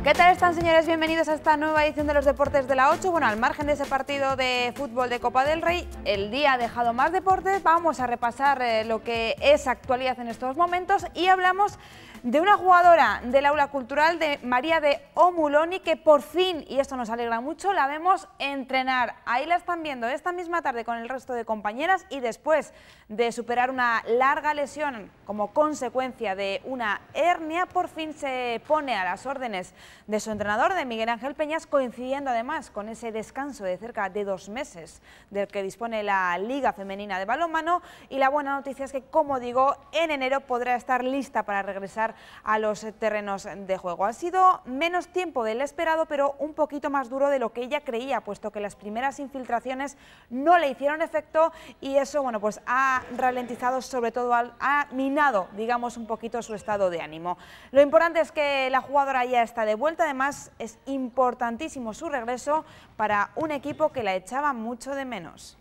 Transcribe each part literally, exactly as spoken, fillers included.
¿Qué tal están, señores? Bienvenidos a esta nueva edición de los Deportes de la ocho. Bueno, al margen de ese partido de fútbol de Copa del Rey, el día ha dejado más deportes. Vamos a repasar eh, lo que es actualidad en estos momentos y hablamos de una jugadora del aula cultural, de María de Omuloni, que por fin, y esto nos alegra mucho, la vemos entrenar. Ahí la están viendo esta misma tarde con el resto de compañeras y después de superar una larga lesión como consecuencia de una hernia, por fin se pone a las órdenes de su entrenador, de Miguel Ángel Peñas, coincidiendo además con ese descanso de cerca de dos meses del que dispone la Liga Femenina de Balonmano. Y la buena noticia es que, como digo, en enero podrá estar lista para regresar a los terrenos de juego. Ha sido menos tiempo del esperado, pero un poquito más duro de lo que ella creía, puesto que las primeras infiltraciones no le hicieron efecto y eso, bueno, pues ha ralentizado, sobre todo ha minado, digamos, un poquito su estado de ánimo. Lo importante es que la jugadora ya está de vuelta. Además, es importantísimo su regreso para un equipo que la echaba mucho de menos.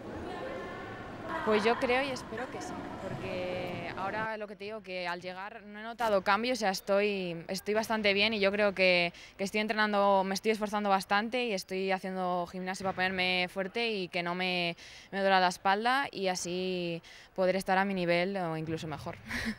Pues yo creo y espero que sí, porque ahora lo que te digo, que al llegar no he notado cambios, o sea, estoy, estoy bastante bien y yo creo que, que estoy entrenando, me estoy esforzando bastante y estoy haciendo gimnasia para ponerme fuerte y que no me, me duela la espalda y así poder estar a mi nivel o incluso mejor.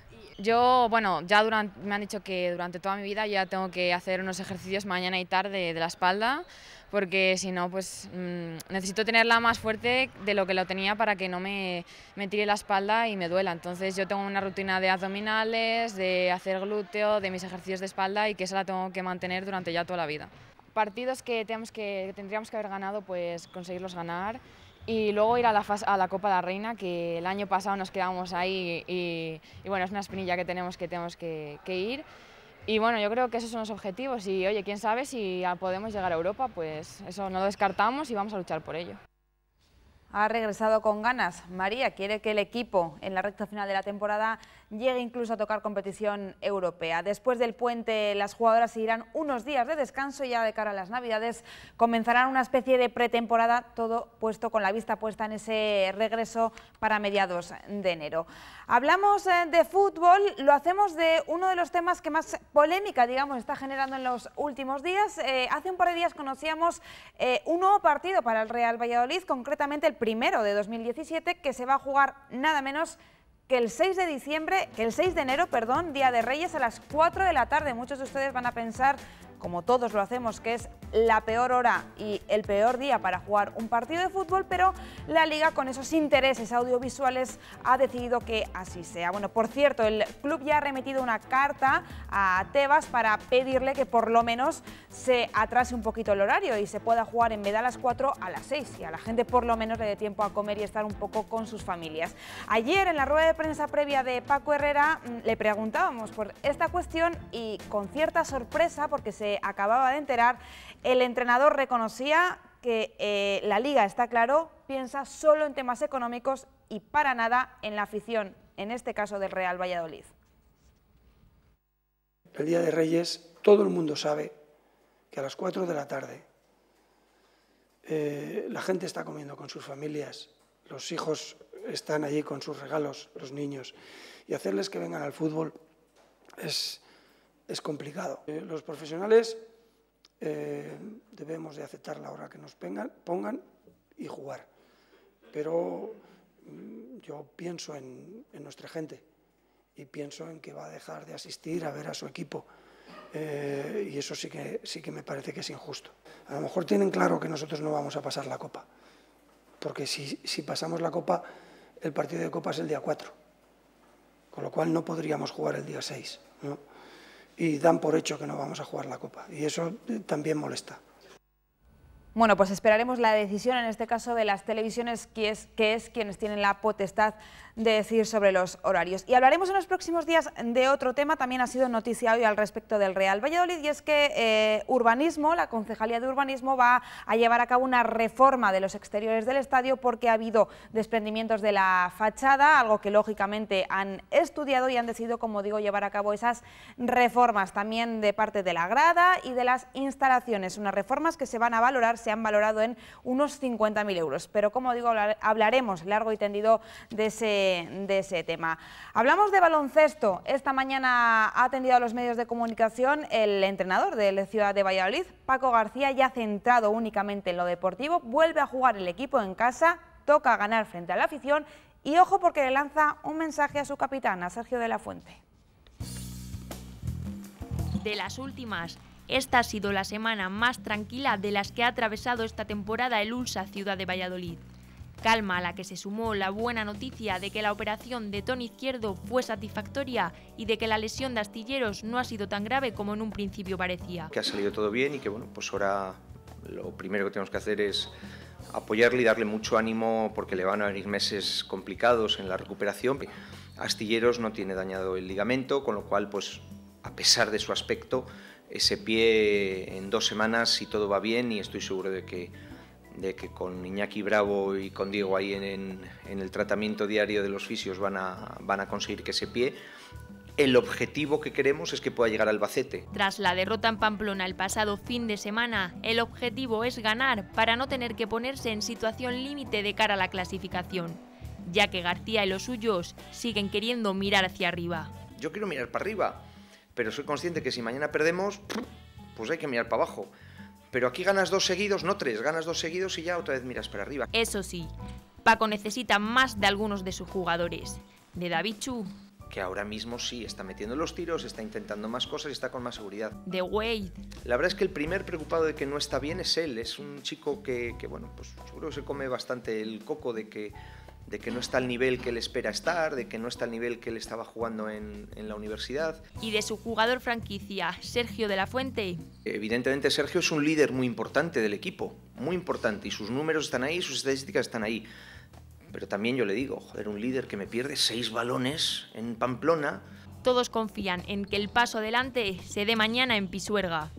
Yo, bueno, ya durante, me han dicho que durante toda mi vida ya tengo que hacer unos ejercicios mañana y tarde de la espalda, porque si no, pues mmm, necesito tenerla más fuerte de lo que lo tenía para que no me, me tire la espalda y me duela. Entonces yo tengo una rutina de abdominales, de hacer glúteo, de mis ejercicios de espalda y que esa la tengo que mantener durante ya toda la vida. Partidos que, tenemos que, que tendríamos que haber ganado, pues conseguirlos ganar. Y luego ir a la, fase, a la Copa de la Reina, que el año pasado nos quedamos ahí y, y bueno, es una espinilla que tenemos que, tenemos que, que ir. Y bueno, yo creo que esos son los objetivos y oye, quién sabe si podemos llegar a Europa, pues eso no lo descartamos y vamos a luchar por ello. Ha regresado con ganas. María quiere que el equipo en la recta final de la temporada llegue incluso a tocar competición europea. Después del puente, las jugadoras seguirán unos días de descanso y ya de cara a las Navidades comenzarán una especie de pretemporada, todo puesto con la vista puesta en ese regreso para mediados de enero. Hablamos de fútbol, lo hacemos de uno de los temas que más polémica, digamos, está generando en los últimos días. Eh, hace un par de días conocíamos eh, un nuevo partido para el Real Valladolid, concretamente el primero de dos mil diecisiete, que se va a jugar nada menos que el seis de diciembre, que el seis de enero, perdón, Día de Reyes, a las cuatro de la tarde. Muchos de ustedes van a pensar, como todos lo hacemos, que es la peor hora y el peor día para jugar un partido de fútbol, pero la Liga, con esos intereses audiovisuales, ha decidido que así sea. Bueno, por cierto, el club ya ha remitido una carta a Tebas para pedirle que por lo menos se atrase un poquito el horario y se pueda jugar en vez de a las cuatro a las seis, y a la gente por lo menos le dé tiempo a comer y estar un poco con sus familias. Ayer, en la rueda de prensa previa de Paco Herrera, le preguntábamos por esta cuestión y con cierta sorpresa, porque se acababa de enterar, el entrenador reconocía que eh, la Liga, está claro, piensa solo en temas económicos y para nada en la afición, en este caso del Real Valladolid. El Día de Reyes, todo el mundo sabe que a las cuatro de la tarde eh, la gente está comiendo con sus familias, los hijos están allí con sus regalos, los niños, y hacerles que vengan al fútbol es, es complicado. Eh, los profesionales eh, debemos de aceptar la hora que nos pongan, pongan y jugar, pero mm, yo pienso en, en nuestra gente y pienso en que va a dejar de asistir a ver a su equipo. Eh, y eso sí que, sí que me parece que es injusto. A lo mejor tienen claro que nosotros no vamos a pasar la Copa, porque si, si pasamos la Copa, el partido de Copa es el día cuatro, con lo cual no podríamos jugar el día seis, ¿no? Y dan por hecho que no vamos a jugar la Copa, y eso también molesta. Bueno, pues esperaremos la decisión, en este caso de las televisiones, que es, que es quienes tienen la potestad de decir sobre los horarios. Y hablaremos en los próximos días de otro tema, también ha sido noticia hoy al respecto del Real Valladolid, y es que eh, Urbanismo, la Concejalía de Urbanismo, va a llevar a cabo una reforma de los exteriores del estadio porque ha habido desprendimientos de la fachada, algo que lógicamente han estudiado y han decidido, como digo, llevar a cabo esas reformas también de parte de la grada y de las instalaciones, unas reformas que se van a valorar se han valorado en unos cincuenta mil euros. Pero como digo, hablaremos largo y tendido de ese, de ese tema. Hablamos de baloncesto. Esta mañana ha atendido a los medios de comunicación el entrenador de la ciudad de Valladolid, Paco García, ya centrado únicamente en lo deportivo. Vuelve a jugar el equipo en casa, toca ganar frente a la afición y ojo porque le lanza un mensaje a su capitán, a Sergio de la Fuente. De las últimas, esta ha sido la semana más tranquila de las que ha atravesado esta temporada el U L S A Ciudad de Valladolid. Calma a la que se sumó la buena noticia de que la operación de Tony Izquierdo fue satisfactoria y de que la lesión de Astilleros no ha sido tan grave como en un principio parecía. Que ha salido todo bien y que bueno, pues ahora lo primero que tenemos que hacer es apoyarle y darle mucho ánimo porque le van a venir meses complicados en la recuperación. Astilleros no tiene dañado el ligamento, con lo cual pues a pesar de su aspecto, ese pie en dos semanas si todo va bien y estoy seguro de que de que con Iñaki Bravo y con Diego ahí en, en, en el tratamiento diario de los fisios van a, van a conseguir que ese pie, el objetivo que queremos es que pueda llegar al Albacete. Tras la derrota en Pamplona el pasado fin de semana, el objetivo es ganar para no tener que ponerse en situación límite de cara a la clasificación, ya que García y los suyos siguen queriendo mirar hacia arriba. Yo quiero mirar para arriba, pero soy consciente que si mañana perdemos, pues hay que mirar para abajo. Pero aquí ganas dos seguidos, no tres, ganas dos seguidos y ya otra vez miras para arriba. Eso sí, Paco necesita más de algunos de sus jugadores. De David Chu, que ahora mismo sí está metiendo los tiros, está intentando más cosas y está con más seguridad. De Wade. La verdad es que el primer preocupado de que no está bien es él. Es un chico que, que bueno, pues seguro que se come bastante el coco de que, de que no está al nivel que él espera estar, de que no está al nivel que él estaba jugando en, en la universidad. Y de su jugador franquicia, Sergio de la Fuente. Evidentemente Sergio es un líder muy importante del equipo, muy importante, y sus números están ahí, sus estadísticas están ahí. Pero también yo le digo, joder, un líder que me pierde seis balones en Pamplona. Todos confían en que el paso adelante se dé mañana en Pisuerga.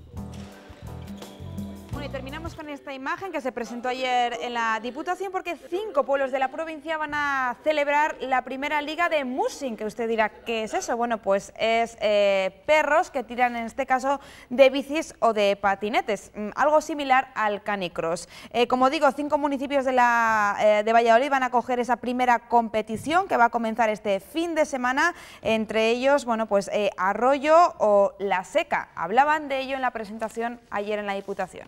Bueno, y terminamos con esta imagen que se presentó ayer en la Diputación porque cinco pueblos de la provincia van a celebrar la primera liga de Mussing, que usted dirá, ¿qué es eso? Bueno, pues es eh, perros que tiran en este caso de bicis o de patinetes, algo similar al canicross. Eh, como digo, cinco municipios de, la, eh, de Valladolid van a coger esa primera competición que va a comenzar este fin de semana, entre ellos, bueno, pues eh, Arroyo o La Seca. Hablaban de ello en la presentación ayer en la Diputación.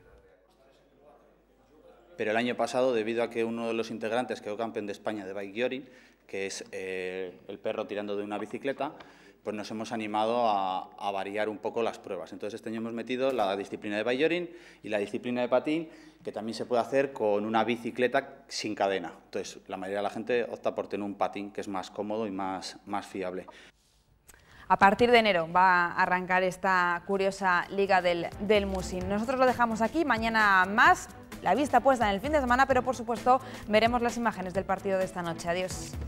Pero el año pasado, debido a que uno de los integrantes quedó campeón de España de bike joring, que es eh, el perro tirando de una bicicleta, pues nos hemos animado a, a variar un poco las pruebas. Entonces este año hemos metido la disciplina de bike joring y la disciplina de patín, que también se puede hacer con una bicicleta sin cadena. Entonces la mayoría de la gente opta por tener un patín, que es más cómodo y más, más fiable. A partir de enero va a arrancar esta curiosa liga del, del Mussing. Nosotros lo dejamos aquí, mañana más, la vista puesta en el fin de semana, pero por supuesto veremos las imágenes del partido de esta noche. Adiós.